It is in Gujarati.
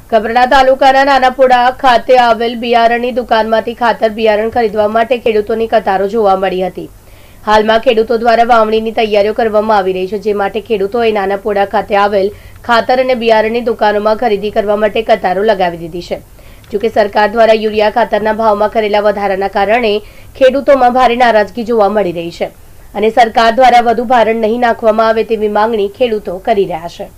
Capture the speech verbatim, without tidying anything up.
કપરાડા તાલુકાના નાનાપોડા ખાતે આવેલ બિયારણની દુકાનમાંથી ખાતર બિયારણ ખરીદવા માટે ખેડૂતોની કતારો જોવા મળી હતી। હાલમાં ખેડૂતો દ્વારા વાવણીની તૈયારીઓ કરવામાં આવી રહી છે, જે માટે ખેડૂતોએ નાનાપોડા ખાતે આવેલ ખાતર અને બિયારણની દુકાનોમાં ખરીદી કરવા માટે કતારો લગાવી દીધી છે। જોકે સરકાર દ્વારા યુરિયા ખાતરના ભાવમાં કરેલા વધારાના કારણે ખેડૂતોમાં ભારે નારાજગી જોવા મળી રહી છે અને સરકાર દ્વારા વધુ ભારણ નહીં નાખવામાં આવે તેવી માંગણી ખેડૂતો કરી રહ્યા છે।